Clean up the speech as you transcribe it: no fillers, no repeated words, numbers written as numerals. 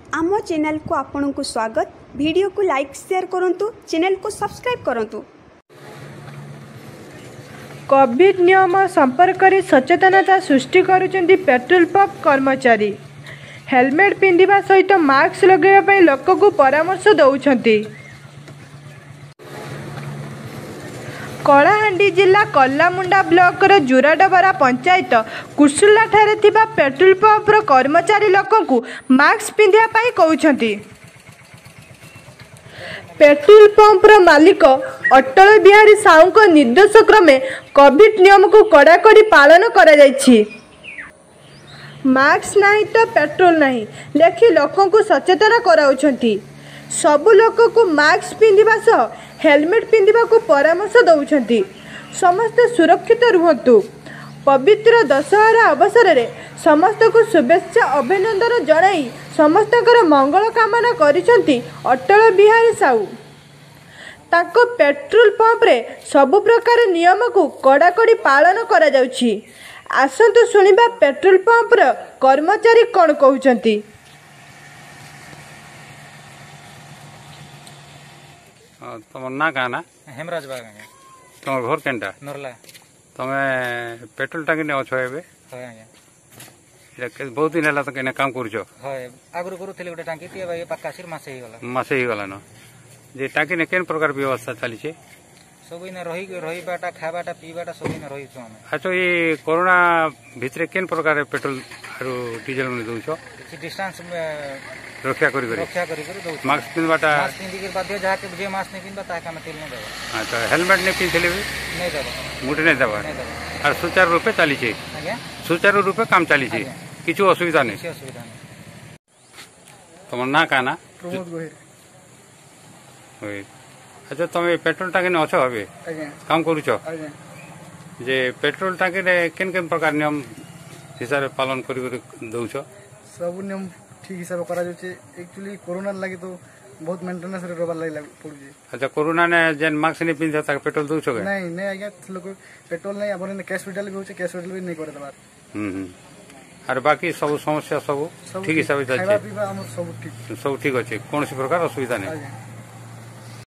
आम चैनल को आपण को स्वागत। वीडियो को लाइक शेयर करंतु, चैनल को सब्सक्राइब करंतु। कोविड नियम संपर्क में सचेतनता सृष्टि करुचंती पेट्रोल पंप कर्मचारी। हेलमेट पिंधिबा सहित मास्क लगाइबा लोक को परामर्श दौरान। कलाहांडी जिला कल्लामुंडा ब्लॉक जुराडबरा पंचायत कुर्सुला ठारे थिबा पेट्रोल पंप कर्मचारी लोक को मास्क पिंधिबा कहउछंती। पेट्रोल पंप मालिक अटल बिहारी साहू को निर्देश क्रमे कोविड नियम को कड़ाकड़ी पालन करा जायछि। मास्क नहीं तो पेट्रोल नहीं लेखि लोकों को सचेतन कराउछंती। सबु लोक को मास्क पिंधिबा सह हेलमेट पिंधिबा को परामर्श दौरान। समस्त सुरक्षित रुहतु। पवित्र दशहरा अवसर में समस्त को शुभेच्छा अभिनंदन जणाई समस्त मंगल कामना करिसेंती अटल बिहारी साहू। ताको पेट्रोल पंप रे सबु प्रकार नियम को कड़ाकड़ी पालन करा जाउछि। आसंतु सुनिबा पेट्रोल पंप रो कर्मचारी कोन कहउचंती। तुम ना कहना हेमराज बाग तुम घर केनटा नरला तुम पेट्रोल टाँगी ने अच्छे बहुत दिन है तो कहीं काम कर आगु करूँ गोटे टाँगी पाकाशी मसे मसे ही गलान जे टाँगी ने केन प्रकार व्यवस्था चली सब इन रहीबाटा खावाटा पीवाटा सब इन रही। अच्छा ये कोरोना भितर केन प्रकार पेट्रोल और डीजल में दौच डिस्टेंस रक्षा कर मास्क पिंधवाटा बाध्य जहाँ जे मास्क नहीं पिंधा ताके तेल नहीं देबा। अच्छा हेलमेट नहीं पिंधले भी नहीं देबा मुठे नहीं देबा और सुचारू रूपे चली सुचारू रूपे काम चली किछु असुविधा नहीं। तुम ना कहना प्रमोद गोहिर। अच्छा तुम पेट्रोल टाँगी ने अच्छ हे काम करुच जे पेट्रोल टाँगी केन केन प्रकार नियम हिसाब से पालन कर दौच सब नियम ठीक हिसाब करा जाउछे। एक्चुअली कोरोना लागि तो बहुत मेंटेनेंस रे रहबा लागि पड़ुछे। अच्छा कोरोना ने जेन मास्क नहीं पिंधे ताके पेट्रोल दौच के नहीं नहीं आज्ञा लोग पेट्रोल नहीं अपन कैश पेट्रोल भी होछे कैश पेट्रोल भी नहीं करे दबार। और बाकी सब समस्या सब ठीक हिसाब से खाଇବା ପିଇବା ଆମର ସବୁ ଠିକ सब ठीक अच्छे कौन प्रकार असुविधा नहीं।